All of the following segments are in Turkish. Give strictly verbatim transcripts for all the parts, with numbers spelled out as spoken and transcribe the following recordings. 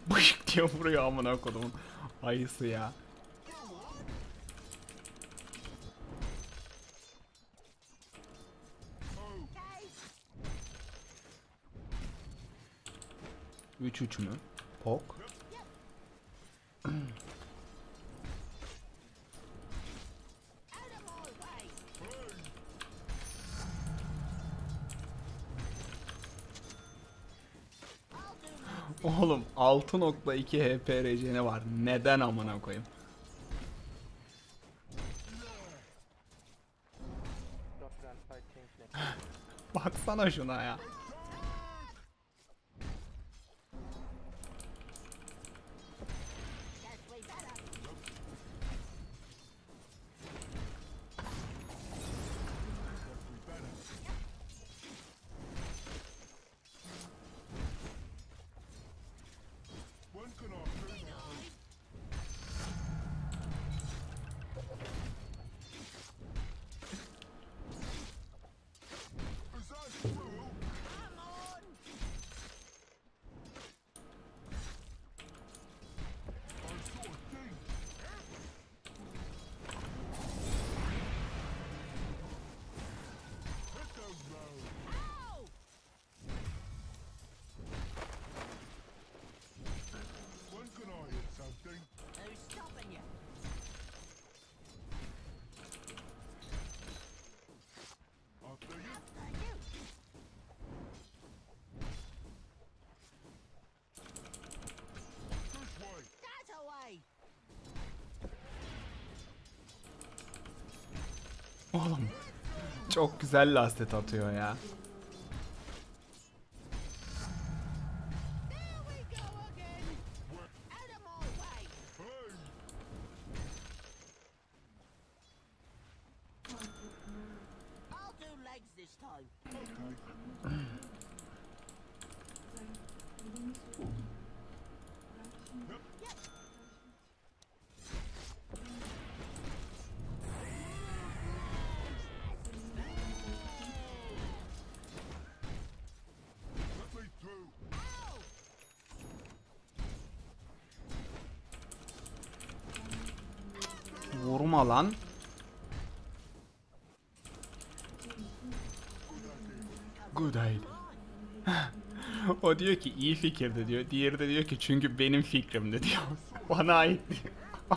Bışık diye vuruyor amına kodumun ayısı ya. üç üç mü? Pok. Oğlum altı nokta iki H P R C ne var? Neden amına koyayım? Baksana şuna ya. Oğlum çok güzel lastet atıyor ya. Vurma lan. Good idea. O diyor ki iyi fikirdi diyor. Diğeri de diyor ki çünkü benim fikrimdi diyor. Bana ait diyor.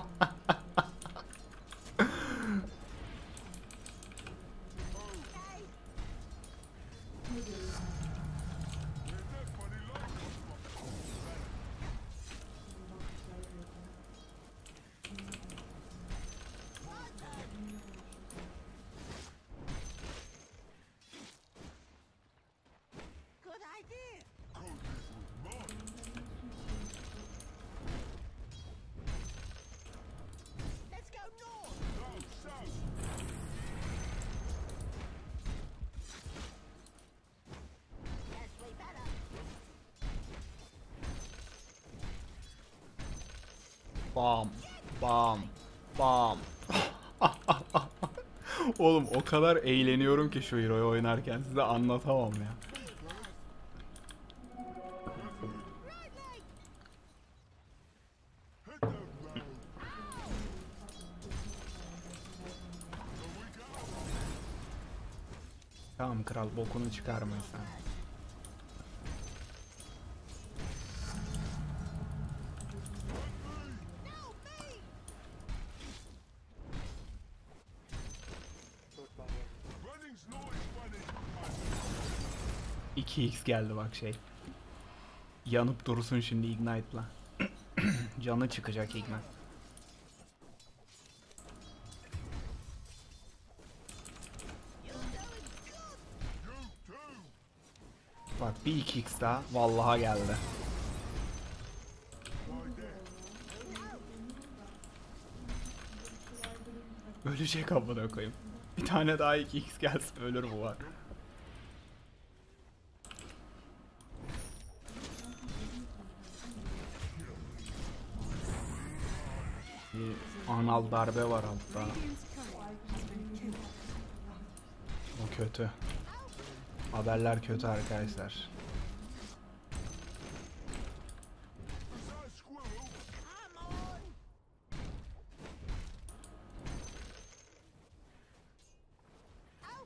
Bam, bam, bam. Oğlum o kadar eğleniyorum ki şu hero'yu oynarken size anlatamam ya. Tamam kral, bokunu çıkarma sen. iki x geldi bak şey. Yanıp dursun şimdi Ignite'la. Canı çıkacak Ignite. Bak bir iki x daha vallaha geldi. Ölecek amına koyayım. Bir tane daha iki x gelsin ölür bu var. Bir anal darbe var altta. O kötü. Haberler kötü arkadaşlar.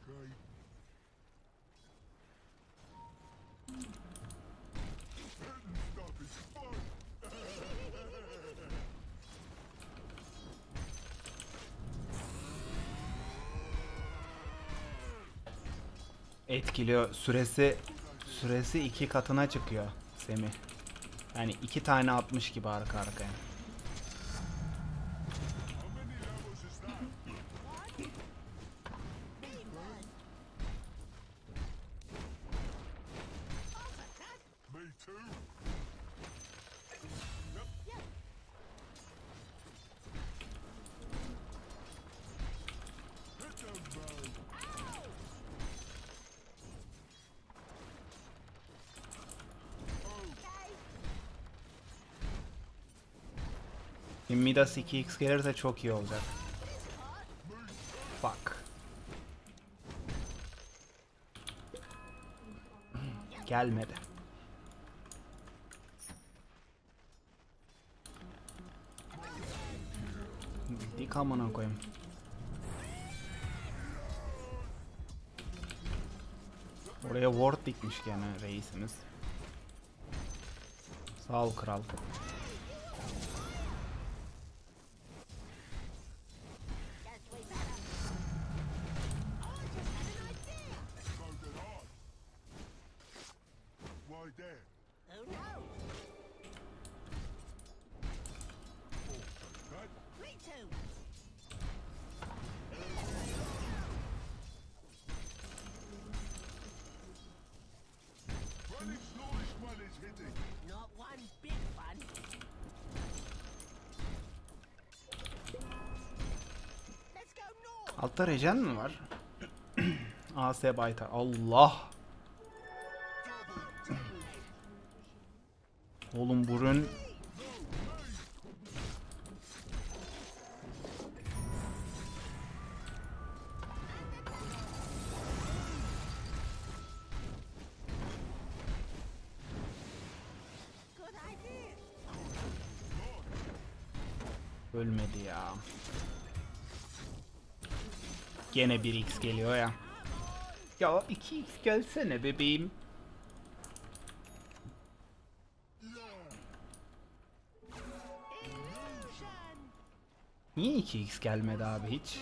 Etkiliyor. Süresi süresi iki katına çıkıyor Semih. Yani iki tane atmış gibi arka arkaya. Midas iki x gelirse çok iyi olacak. Bak. Gelmedi. Dik amına koyayım. Oraya ward dikmiş gene reisimiz. Sağ ol kral. Altta regen mi var? A S Baytar. Allah. Oğlum burun. Ölmedi ya. Gene bir x geliyor ya. Ya iki x gelsene bebeğim. Niye iki x gelmedi abi hiç?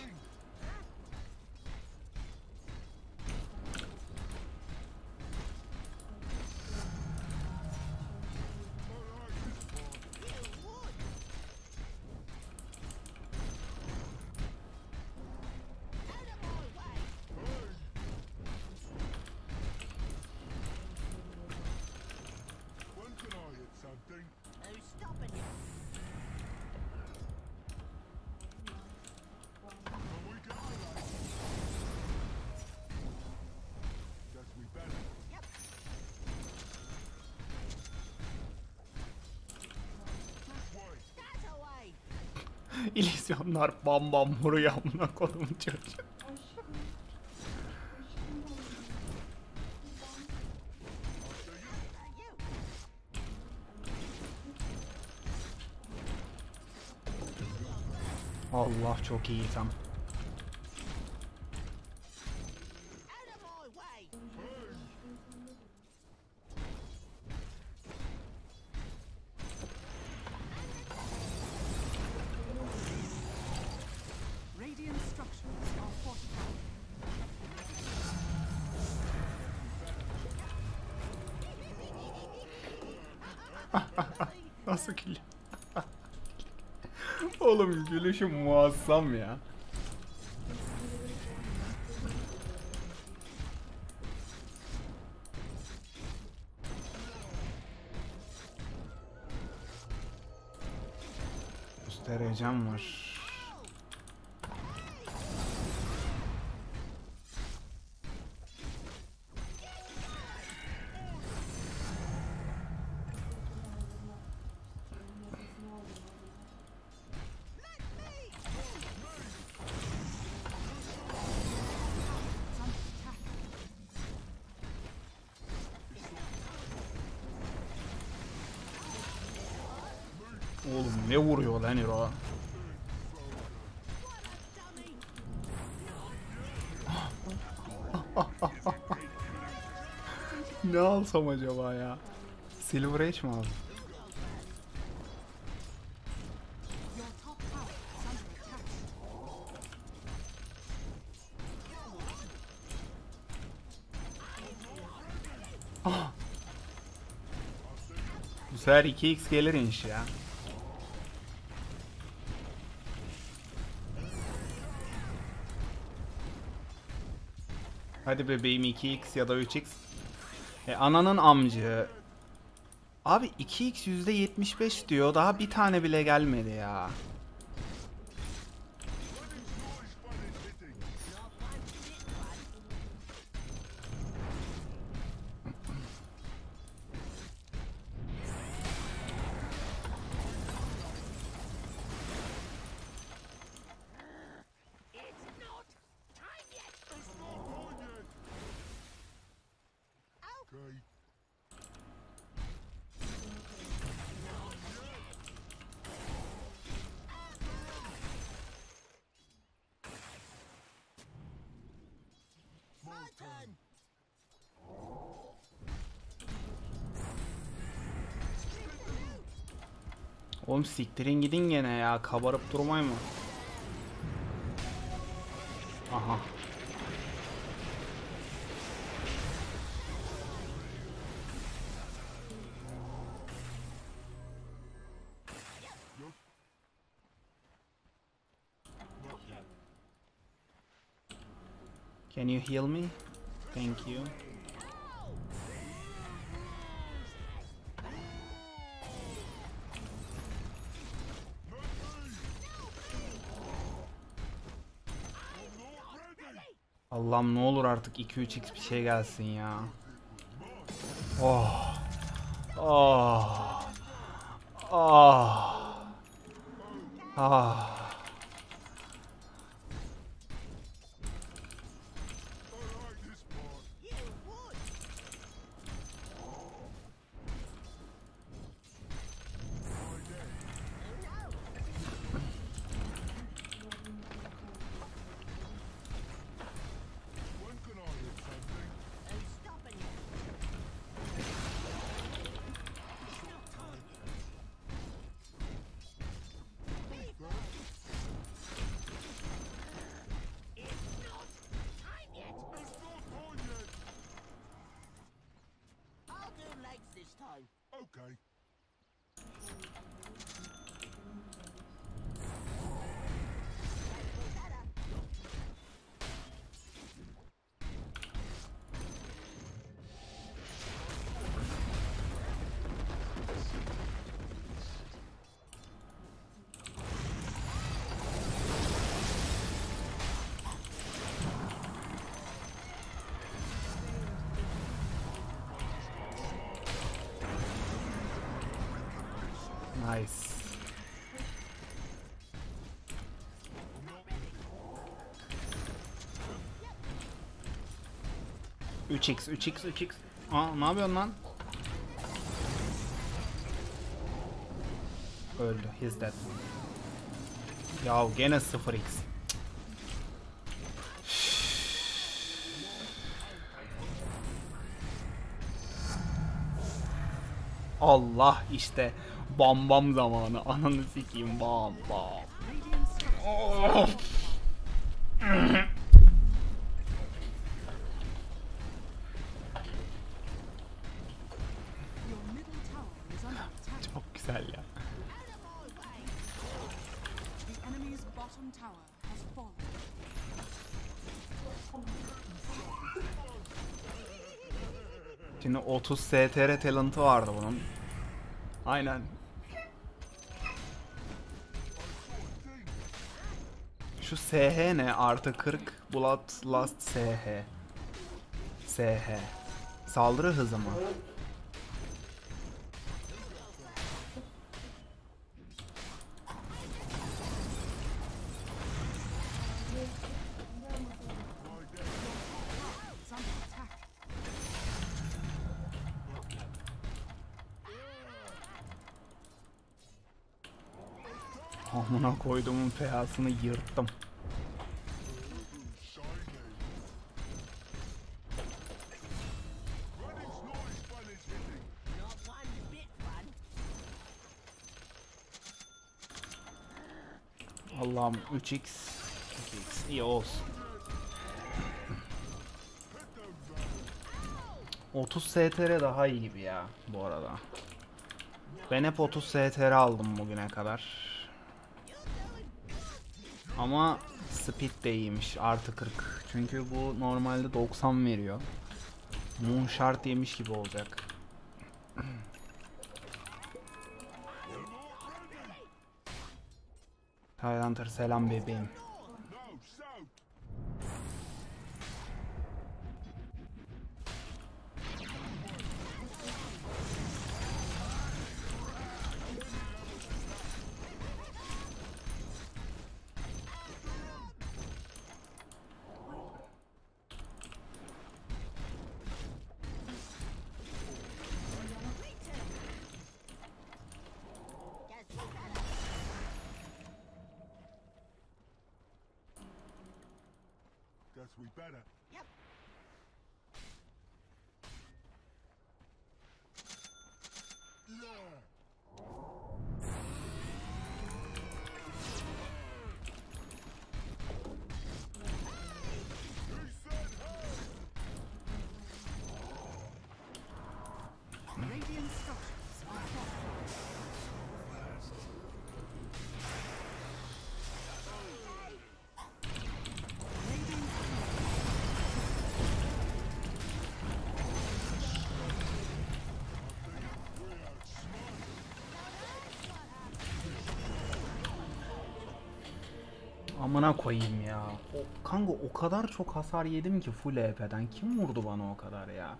İllüzyonlar bam bam vuruyor amına kodumun çocuğu. Allah çok iyi tam. Nasıl gülüyor? Oğlum gülüşüm muazzam ya. Göstereceğim var. Oğlum ne vuruyor lan Hero? Ne alsam acaba ya? Silver Edge mi alsam? Ah. Bu sefer iki x gelir inş ya. Hadi bebeğim iki x ya da üç x. E, ananın amcı. Abi iki x yüzde yetmiş beş diyor. Daha bir tane bile gelmedi ya. Oğlum siktirin gidin gene ya. Kabarıp durmay mı? Aha. Can you heal me? Thank you. Allah'ım ne olur artık iki üç x bir şey gelsin ya. Oh. Oh. Oh. Ah. Okay. Nice. üç x üç x üç x. Aa, ne yapıyorsun lan? Öldü. He's dead. Ya gene sıfır x. Allah işte bam bam zamanı. Ananı sikeyim bam bam. Oh. Çok güzel ya. Şimdi otuz S T R talent'ı vardı bunun. Aynen. Şu S H ne? Artı kırk Bloodlust S H. S H. Saldırı hızı mı? Amına koyduğumun P A'sını yırttım. Allah'ım üç x iki x iyi olsun. otuz S T R daha iyi gibi ya bu arada. Ben hep otuz S T R aldım bugüne kadar. Ama speed de iyiymiş, artı kırk. Çünkü bu normalde doksan veriyor. Moonshard yemiş gibi olacak. Highlander selam bebeğim. Guess we better. Yep. Yeah. Radiant structures are fortified. Amına koyayım ya. O, kanka o kadar çok hasar yedim ki full H P'den. Kim vurdu bana o kadar ya?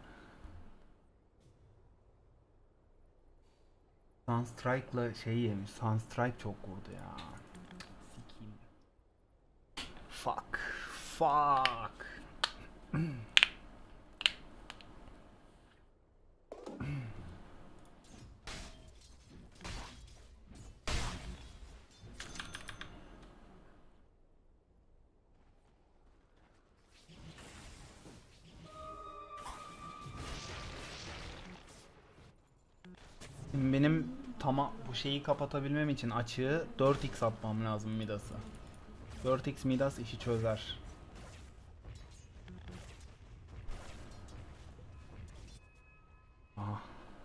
Sunstrike'la şey yemiş. Sunstrike çok vurdu ya. Sikiyim. Fuck. Fuck. Benim tamam bu şeyi kapatabilmem için açığı dört x atmam lazım Midas'ı. dört x Midas işi çözer. Aha.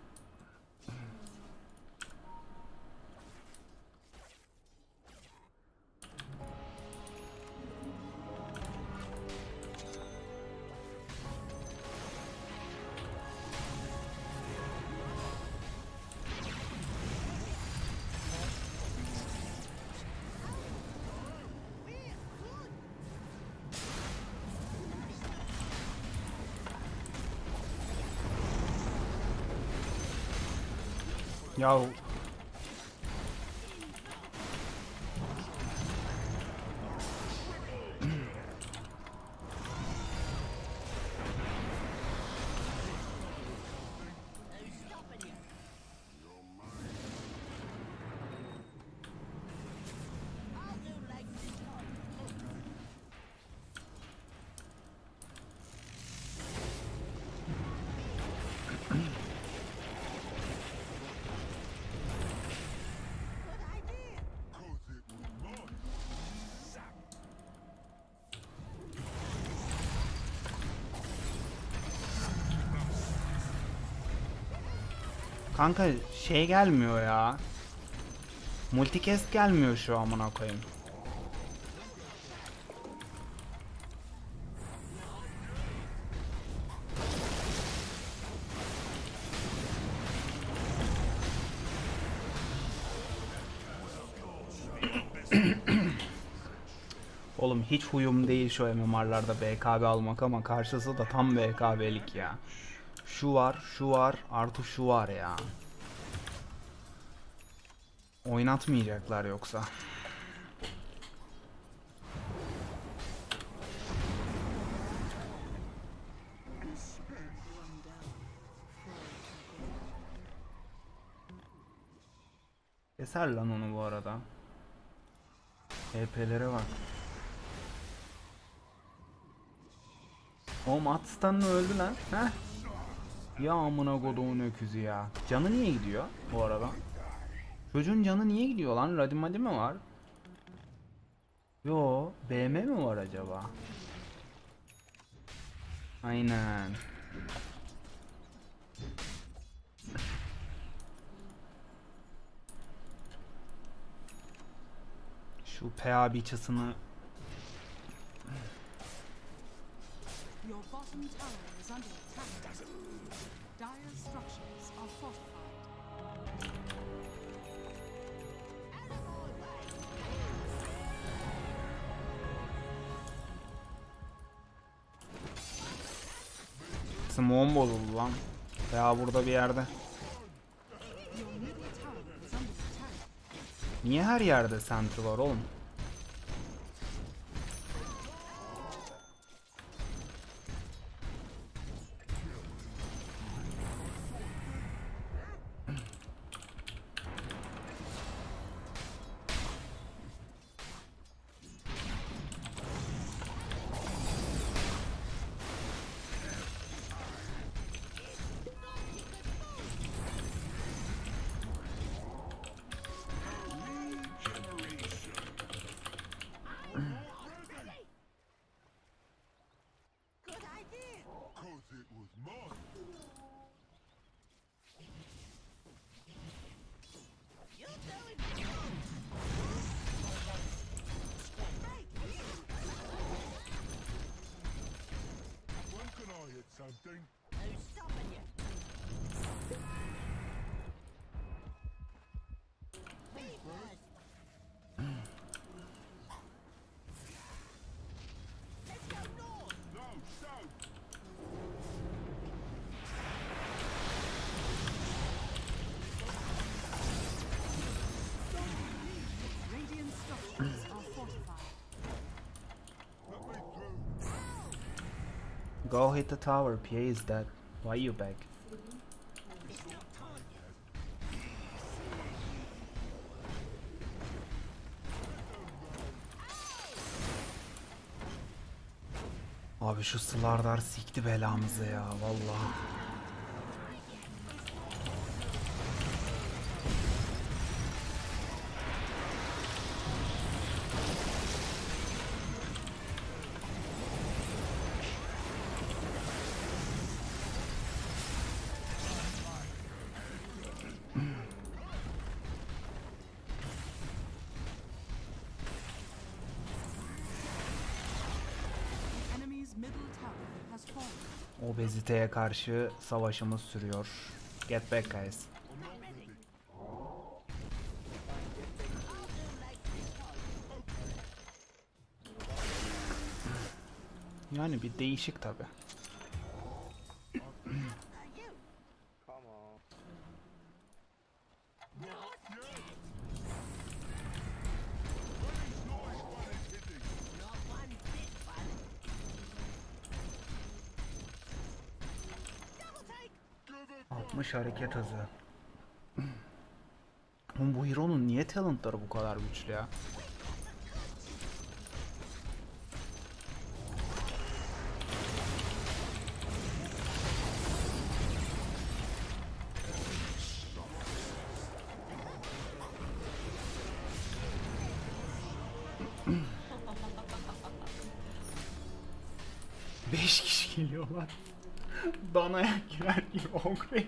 Yahu kanka şey gelmiyor ya. Multicast gelmiyor şu amına koyayım. Oğlum hiç huyum değil şu M M R'larda B K B almak ama karşısı da tam B K B'lik ya. Şu var, şu var, artı şu var ya. Oynatmayacaklar yoksa. Keser lan onu bu arada. H P'lere bak. O Mats'tan öldü lan. Heh. Ya amına koduğun öküzü ya. Canı niye gidiyor bu arada? Çocuğun canı niye gidiyor lan? Radimadi mi var? Yo, B M mi var acaba? Aynen. Şu P A biçasını Your bottom tower is under attack. Dire structures are fortified. smoke'um bozuldu lan. Ya burada bir yerde. Your middle tower is under attack. Niye her yerde sentry var oğlum? Cause it was mine. When can I hit something? No, south. Radiant structures are fortified. Let me through. Go hit the tower. P A is dead. Why you back? Abi şu Slardar sikti belamızı ya vallahi. Enemy's middle tower has fallen. Obeziteye karşı savaşımız sürüyor. Get back guys. Yani bir değişik tabi. altmış hareket hızı. Oğlum bu hero'nun niye talentları bu kadar güçlü ya? Beş kişi geliyorlar. Danaya girer gibi ogre.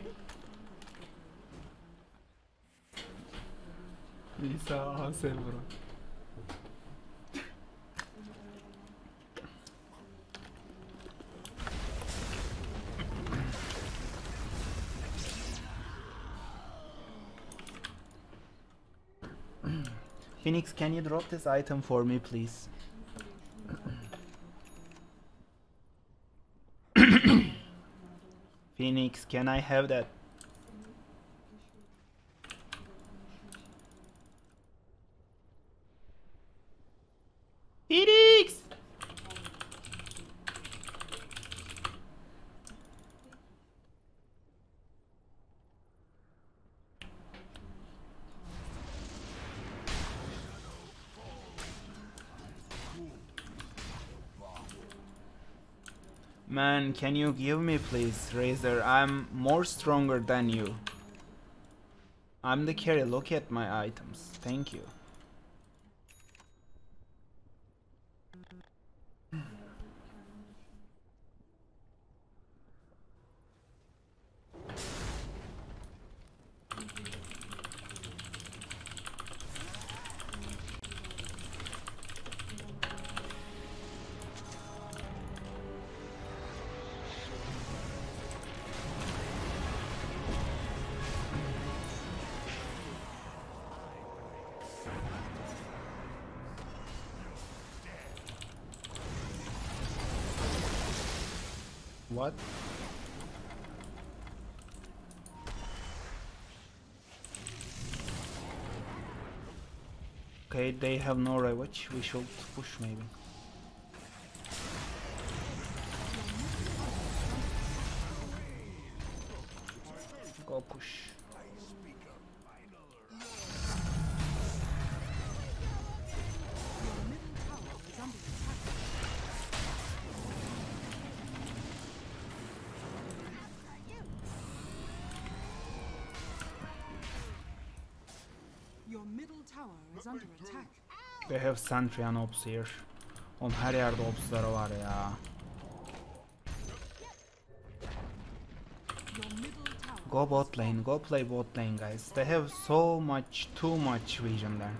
Lisa Haselbro. Phoenix, can you drop this item for me, please? Phoenix, can I have that? Phoenix! Man, can you give me please, Razor? I'm more stronger than you. I'm the carry, look at my items. Thank you. What? Okay, they have no ravage. We should push maybe. Go push. Your middle tower is under attack. They have sentry and ops here. Oğlum her yerde opsları var ya. Your middle tower Go bot lane, go play bot lane guys. They have so much, too much vision there.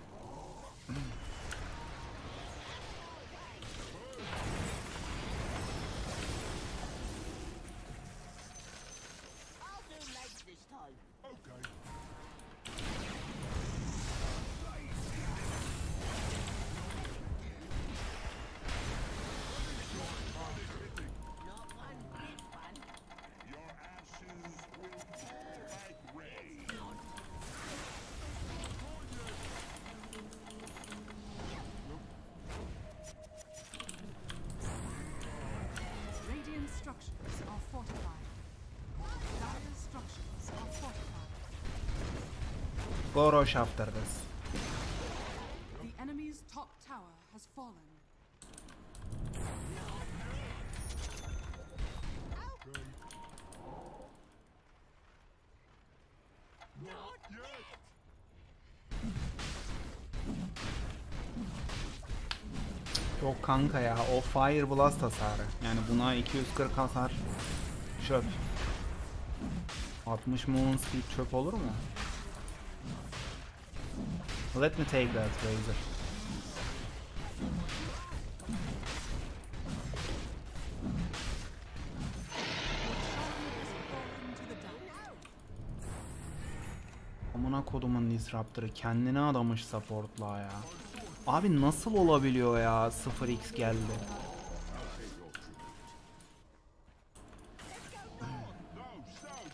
I'll do legs this time. Okay. Not one bit fun. Your ashes will fall like rain. radiant structures are fortified. Dire structures are fortified. Go rush after this. The enemy's top tower has fallen. Not yet. Yok kanka ya, o Fire Blast hasarı. Yani buna iki yüz kırk hasar çöp. altmış movement speed çöp olur mu? Let me take that Razor. Amına kodumun disruptor'ı kendine adamış support'la ya. Abi nasıl olabiliyor ya? sıfır x geldi. No, south.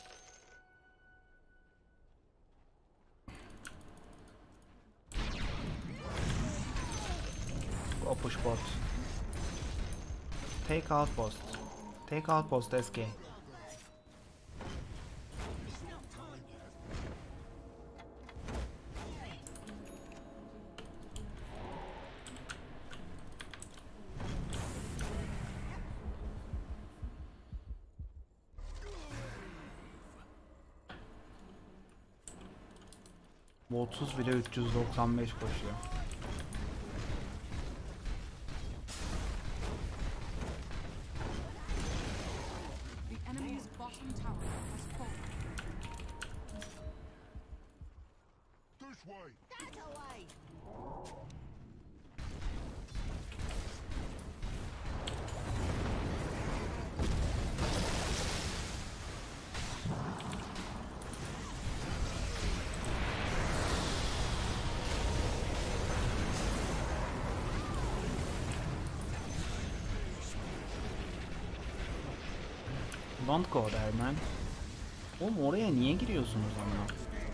Go push bot. Take outpost. Take outpost S K. Bu otuz bile üç yüz doksan beş koşuyor. The enemy's bottom tower has fallen. This way. That away. Don't go there man. Oğlum oraya niye giriyorsunuz ama?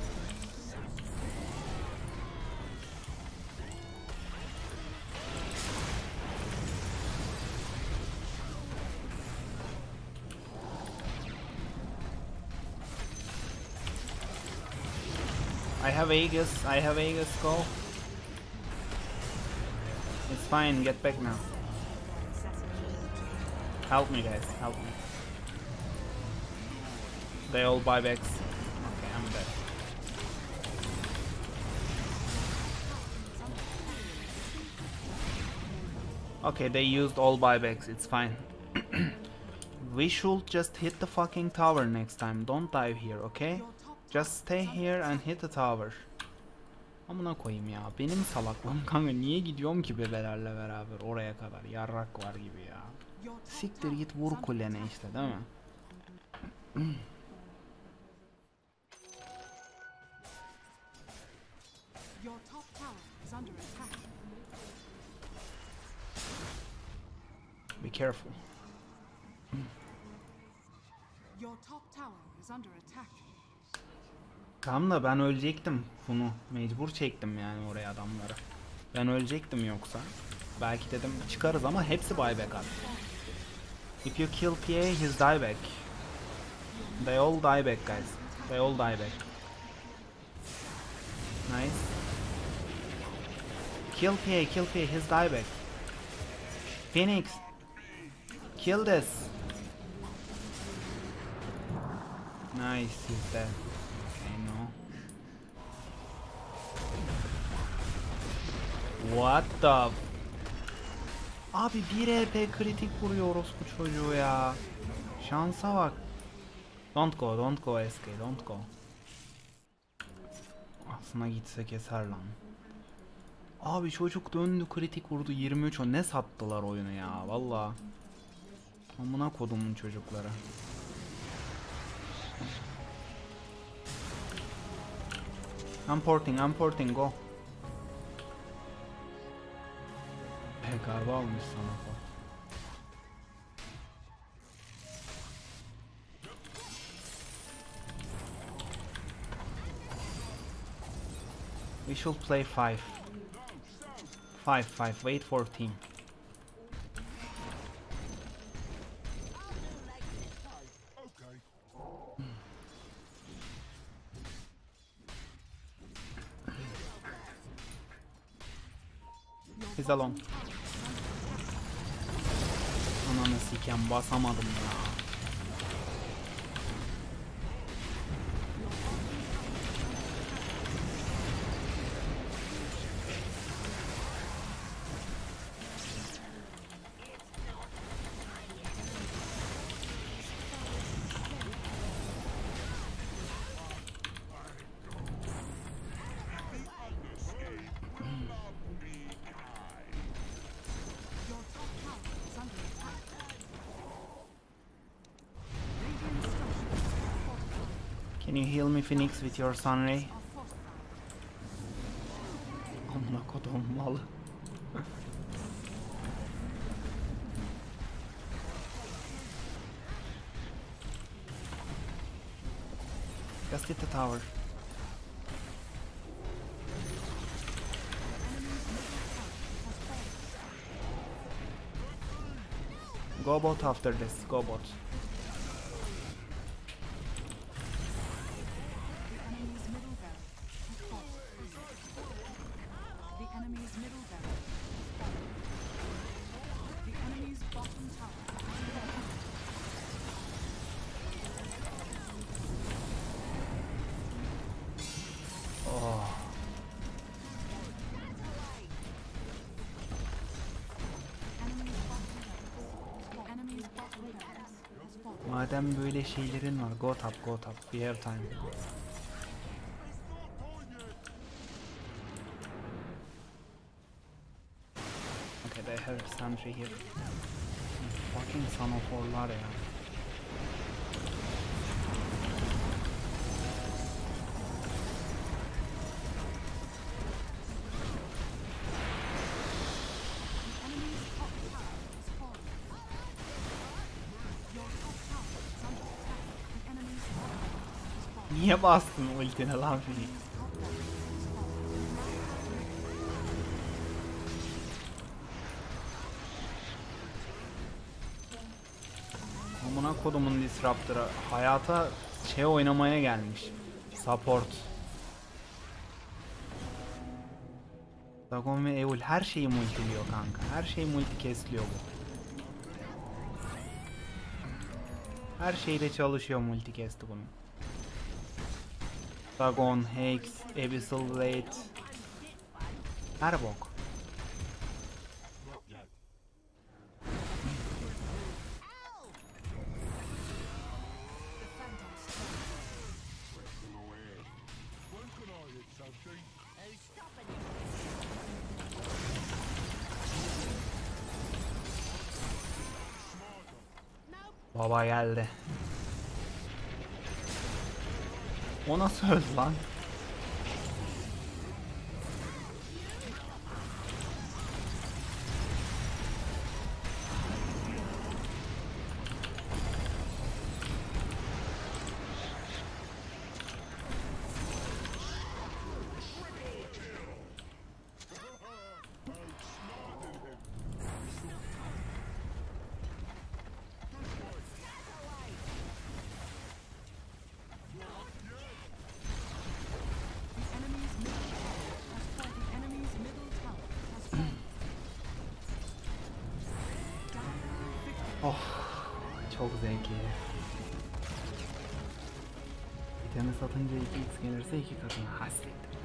I have Aegis, I have Aegis, go. It's fine, get back now. Help me guys, help me. They all buybacks. Okay, I'm dead. Okay, they used all buybacks, it's fine. We should just hit the fucking tower next time. Don't dive here, okay? Just stay here and hit the tower. Amına koyayım ya. Benim salaklığım kanka. Niye gidiyorum ki bebelerle beraber oraya kadar? Yarrak var gibi ya. Siktir git vur kulene işte, değil mi? Your top tower is under attack. Be careful. top tower is under attack. Tamam da ben ölecektim bunu. Mecbur çektim yani oraya adamları. Ben ölecektim yoksa. Belki dedim çıkarız ama hepsi buyback attı. If you kill P A, his die back. They all die back, guys. They all die back. Nice. Kill P A, kill P A, his die back. Phoenix. Kill this. Nice, he's dead. Okay, no. What the? Abi bir E P kritik vuruyor orospu çocuğu ya. Şansa bak. Don't go, don't go S K, don't go. Aslında gitse keser lan. Abi çocuk döndü kritik vurdu yirmi üç, o ne sattılar oyunu ya valla. Amına kodumun çocukları. I'm porting, I'm porting, go. He galiba almış sana port. We should play five. Five, five. Wait for team. Okay. He's alone. Ananı siken basamadım ya. Your top tower is under attack. Radiant structures are fortified. Can you heal me Phoenix with your sun ray? Are fortified. Amına kodum malı. Just hit the tower. Go bot after this, go bot. The enemy's middle barracks has fallen. The enemy's bottom tower has fallen. Oh. Enemy's bottom barracks has fallen. Madem böyle şeylerin var, go top, go top. We have time. Okay, they have sentry here. Fucking son of war'lar ya. Enemy's top tower has fallen. Your top tower is under attack. The enemy's top barracks has fallen. Niye bastın ultine lan Phoenix? Top barracks has fallen. Amına kodumun disruptor'ı hayata şey oynamaya gelmiş. Support. Dagon ve Eul her şeyi multiliyor kanka. Her şey multi kesliyor bu. Her şeyde çalışıyor multi kesti bunu. Dagon, Hex, Abyssal Blade. Her bok. When can I hit something? Who's stopping you? Baba geldi. O nasıl öldü lan? Oh, çok zevkli. İtemi satınca iki x gelirse iki katına hasret.